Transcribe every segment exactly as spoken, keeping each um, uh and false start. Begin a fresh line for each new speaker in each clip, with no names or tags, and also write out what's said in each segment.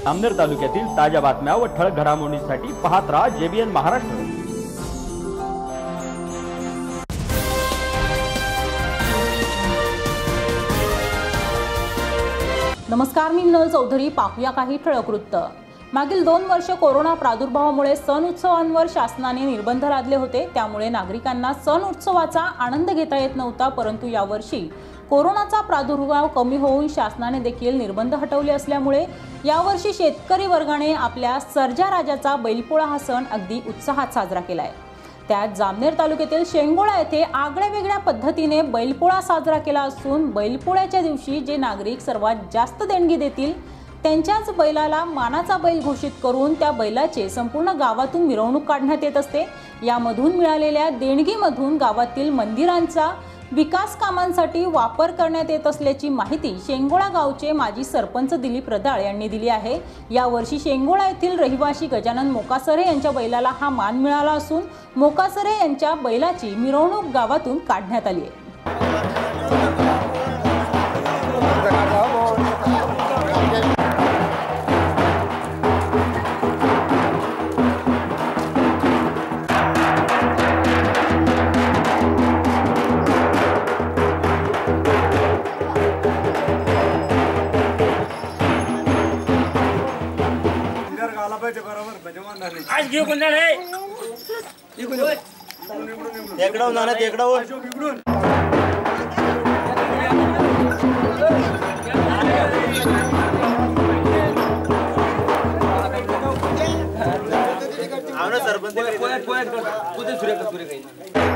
जामनेर तालुक्यातील ताज्या बातम्या व ठळक घडामोडींसाठी पाहत राहा जेबीएन महाराष्ट्र।
नमस्कार, मी मिनल चौधरी। पाहूया काही ठळक वृत्त। मागील दोन वर्ष कोरोना प्रादुर्भावामुळे सण उत्सवांवर शासनाने निर्बंध लादले होते, त्यामुळे नागरिकांना सण उत्सवाचा आनंद घेता येत नव्हता। परंतु यावर्षी कोरोनाचा प्रादुर्भाव कमी होऊन शासनाने देखील निर्बंध हटवले असल्यामुळे यावर्षी शेतकरी वर्गाने आपल्या सर्जा राजाचा बैलपोळा हा सण अगदी उत्साहात साजरा केलाय। त्यात जामनेर तालुक्यातील शेंगोळा येथे आगळ्या वेगळ्या पद्धतीने बैलपोळा साजरा केला असून बैलपोळ्याच्या दिवशी जे नागरिक सर्वात जास्त देणगी देतील त्यांच्याच बैलाला मानाचा बैल घोषित करून त्या बैलाचे संपूर्ण गावातून मिरवणूक काढण्यात येत असते। यामधून मिळालेल्या देणगीमधून गावातील मंदिरांचा विकास कामांसाठी वापर करण्यात येत असल्याची माहिती शेंगोळा गावचे माजी सरपंच दिलीप रदाळ यांनी दिली आहे। यावर्षी शेंगोळा येथील रहिवासी गजानन मोकासरे यांच्या बैलाला हा मान मिळाला असून मोकासरे यांच्या बैलाची मिरवणूक गावातून काढण्यात आली आहे।
आज घेऊ कोण आहे
टेकडाव ना टेकडाव आवडा सरपंच पोयात पोयात कुठे सूर्य का सूर्य काही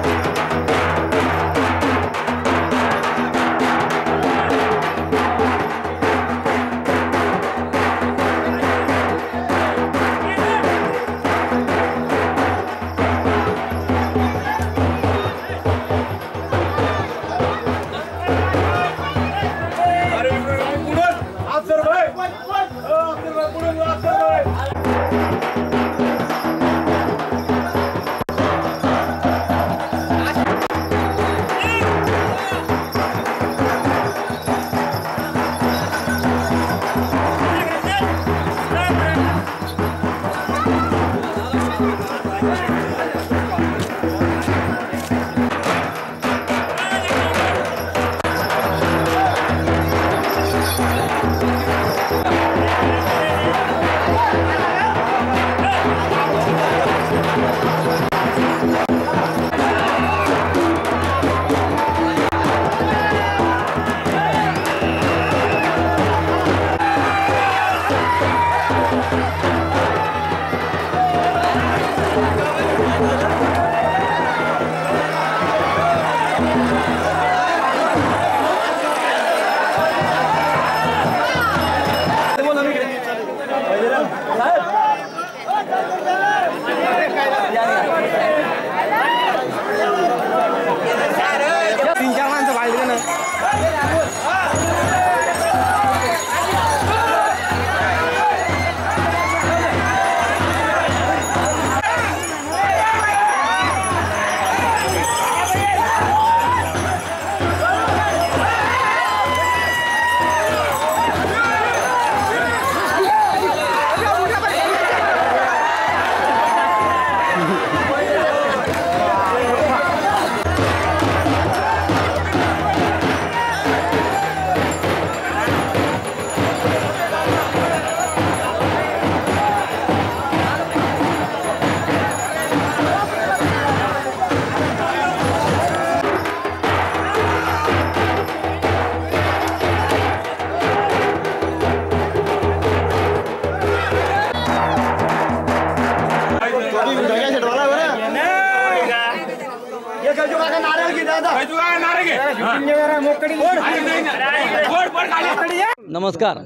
नमस्कार,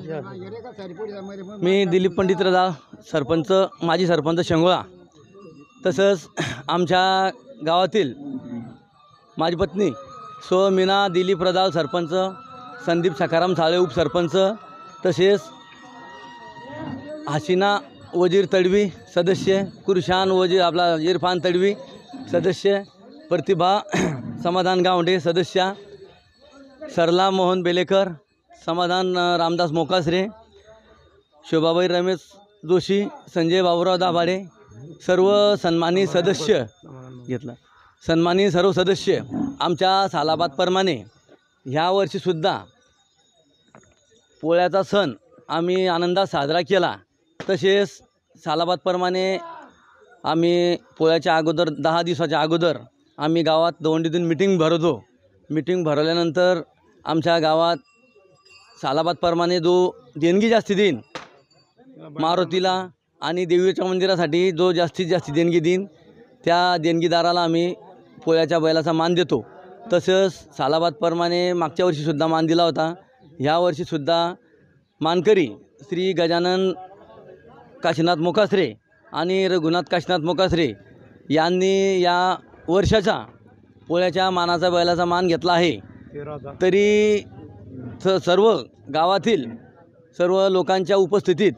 मी दिलीप पंडित रदाळ, सरपंच माजी सरपंच शेंगोळा। तसंच आमच्या गावातील माझी पत्नी सो मीना दिलीप रदाळ सरपंच, संदीप सखाराम साळे उपसरपंच, तसेच हसीना वजीर तडवी सदस्य, कुरशान वजीर आपला इरफान तडवी सदस्य, प्रतिभा समाधान गावंडे सदस्य, सरला मोहन बेलेकर, समाधान रामदास मोकासरे, शोभाबाई रमेश जोशी, संजय बाबूराव दाभाडे, सर्व सन्मानी सदस्य घेतला सन्मानी सर्व सदस्य आमच्या सालाबादप्रमाणे ह्या वर्षीसुद्धा पोळ्याचा सण आम्ही आनंदात साजरा केला। तसेच सालाबादप्रमाणे आम्ही पोळ्याच्या अगोदर दहा दिवसाच्या अगोदर आम्ही गावात दवंडीतून मिटिंग भरवतो। मिटिंग भरवल्यानंतर आमच्या गावात सालाबादप्रमाणे जो देणगी जास्ती देईन मारुतीला आणि देवीच्या मंदिरासाठी जो जास्तीत जास्त देणगी देईन त्या देणगीदाराला आम्ही पोळ्याच्या बैलाचा मान देतो। तसंच सालाबादप्रमाणे मागच्या वर्षीसुद्धा मान दिला होता। ह्या वर्षीसुद्धा मानकरी श्री गजानन काशीनाथ मोकासरे आणि रघुनाथ काशीनाथ मोकासरे यांनी या वर्षाचा पोळ्याच्या मानाचा बैलाचा मान घेतला आहे। तरी स सर्व गावातील सर्व लोकांच्या उपस्थितीत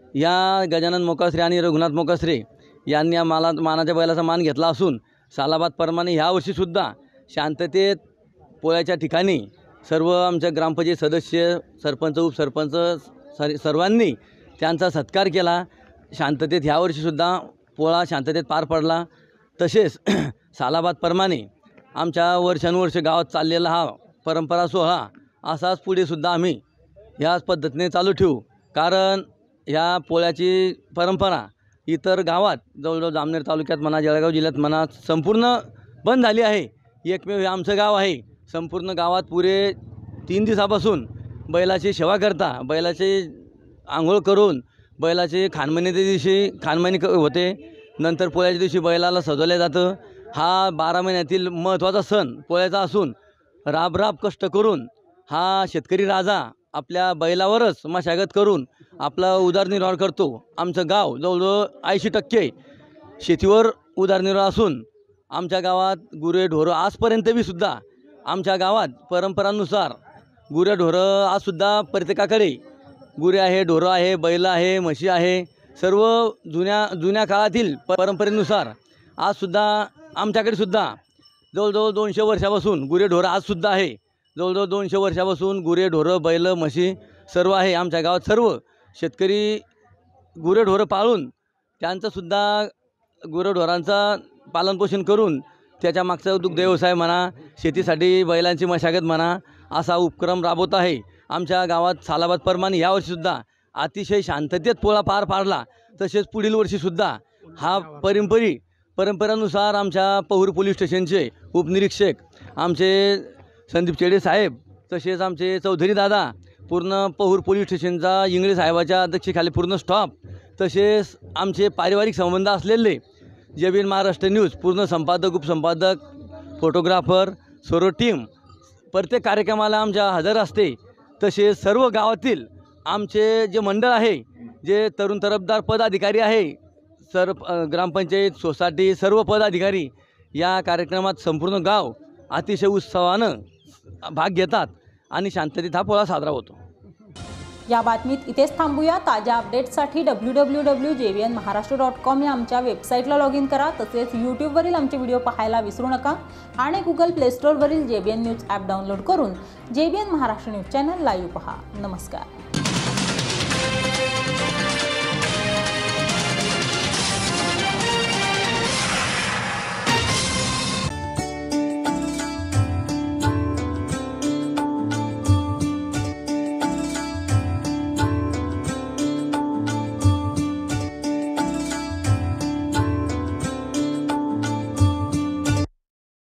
या गजानन मोकासरे आणि रघुनाथ मोकासरे यांनी या माला मानाच्या बैलाचा मान घेतला असून सालाबादप्रमाणे ह्या वर्षीसुद्धा शांततेत पोळ्याच्या ठिकाणी सर्व आमच्या ग्रामपंचायत सदस्य, सरपंच, उपसरपंच सर सर्वांनी त्यांचा सत्कार केला। शांततेत ह्या वर्षीसुद्धा पोळा शांततेत पार पडला। तसेच सालाबादप्रमाणे आमच्या वर्षानुवर्ष गावात चाललेला हा परंपरा सोहळा असाच पुढेसुद्धा आम्ही ह्याच पद्धतीने चालू ठेवू। कारण ह्या पोळ्याची परंपरा इतर गावात जवळजवळ जामनेर तालुक्यात म्हणा, जळगाव जिल्ह्यात म्हणा संपूर्ण बंद झाली आहे। एकमेव हे आमचं गाव आहे। संपूर्ण गावात पुरे तीन दिवसापासून बैलाची सेवा करता, बैलाचे आंघोळ करून बैलाचे खानमनीच्या दिवशी खानमनी क होते। नंतर पोळ्याच्या दिवशी बैलाला सजवलं जातं। हा बारा महिन्यातील महत्त्वाचा सण पोळ्याचा असून राब राब कष्ट करून हा शेतकरी राजा आपल्या बैलावरच मशागत करून आपला उदरनिर्वाह करतो। आमचं गाव जवळजवळ ऐंशी टक्के शेतीवर उदरनिर्वाह असून आमच्या गावात गुरे ढोरं आजपर्यंत बी सुद्धा आमच्या गावात परंपरानुसार गुरे ढोरं आजसुद्धा प्रत्येकाकडे गुरे आहे, ढोरं आहे, बैल आहे, म्हशी आहे। सर्व जुन्या जुन्या काळातील परंपरेनुसार आजसुद्धा आमच्याकडे सुद्धा जवळजवळ दोनशे वर्षापासून गुरे ढोरं आजसुद्धा आहे। जवळजवळ दोनशे वर्षापासून गुरे ढोरं बैल म्हशी सर्व आहे। आमच्या गावात सर्व शेतकरी गुरे ढोरं पाळून त्यांचंसुद्धा गुरेढोरांचा पालनपोषण करून त्याच्या मागचा दुग्ध व्यवसाय म्हणा, शेतीसाठी बैलांची मशागत म्हणा असा उपक्रम राबवत आहे। आमच्या गावात सालाबादप्रमाणे यावर्षीसुद्धा अतिशय शांततेत पोळा पार पाडला। तसेच पुढील वर्षीसुद्धा हा परंपरी परंपरेनुसार आमच्या पहूर पोलीस स्टेशनचे उपनिरीक्षक आमचे संदीप चेडे साहेब, तसेच आमचे चौधरी दादा, पूर्ण पहूर पोलीस स्टेशनचा इंगळे साहेबाच्या अध्यक्षतेखाली पूर्ण स्टॉप, तसेच आमचे पारिवारिक संबंध असलेले जे बी एन महाराष्ट्र न्यूज पूर्ण संपादक, उपसंपादक, फोटोग्राफर सर्व टीम प्रत्येक कार्यक्रमाला आमच्या हजर असते। तसेच सर्व गावातील आमचे जे मंडळ आहे, जे तरुण तरफदार पदाधिकारी आहे, सर्व ग्रामपंचायत, सोसायटी सर्व पदाधिकारी या कार्यक्रमात संपूर्ण गाव अतिशय उत्साहानं भाग घेतात आणि शांततेत हा पोळा साजरा होतो।
या बातमीत इथेच थांबूया। ताज्या अपडेट्ससाठी W W W dot J B N Maharashtra dot com या आमच्या वेबसाईटला लॉग इन करा। तसेच यूट्यूबवरील आमचे व्हिडिओ पाहायला विसरू नका आणि गुगल प्ले स्टोअरवरील J B N news app download करून J B N Maharashtra news channel live पहा। नमस्कार।